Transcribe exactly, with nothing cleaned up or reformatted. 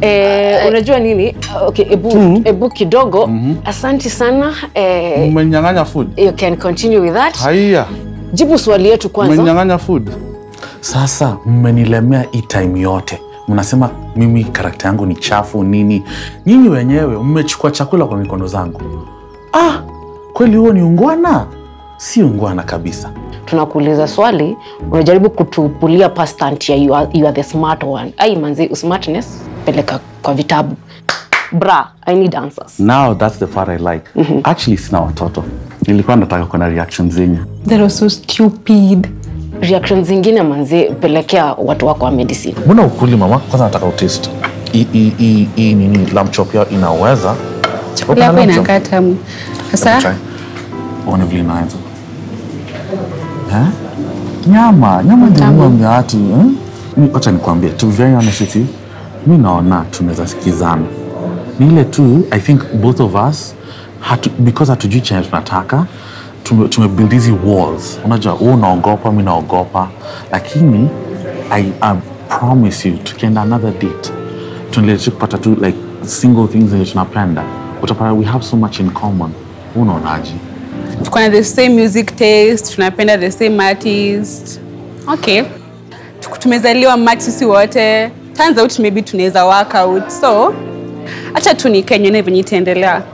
Eh, unajua nini? Okay, ebu mm. ebu kidogo. Mm -hmm. Asante sana. Eh, Mmenyang'anya food. You can continue with that. Haya. Jibu swali yetu kwanza. Mmenyang'anya food. Sasa mmenilemea hii time yote. Mnasema mimi karakta yangu ni chafu nini? Nyinyi wenyewe mmechukua chakula kwa mikono zangu. Ah, kweli huo ni ungwana? Si ungwana kabisa. Tunakuuliza swali, unajaribu kutupulia past tense ya you are, you are the smart one. Ai manzi, smartness peleka kwa vitabu. Bra, I need answers. Now that's the part I like. Mm -hmm. Actually sina watoto. Nilikuwa nataka kuna reactions zenyu. That was so stupid. Reactions zingine manzi pelekea watu wako wa medicine. Mbona ukuli mama? Kwanza nataka utaste. I i i i nini lamb chop yao inaweza. Chakula hapo inakaa tamu. Sasa ona vile inaanza. Eh? Nyama, nyama ndio ngombe watu, eh? Mimi acha nikwambie, to be very honest with you, mimi naona tunaweza sikizana. Ni ile tu, I think both of us hatu, because hatujui chenye tunataka, tume, tume build hizi walls. Unajua, wewe unaogopa, mimi naogopa, lakini I, I promise you tukienda another date, tunaleta kupata tu like single things zenye tunapenda. Utapata we have so much in common. Unaonaje? Tuko na the same music taste, tunapenda the same artist. Okay. Tumezaliwa match sisi wote. Turns out maybe tunaweza work out. So, acha tu ni Kenya na venye itaendelea.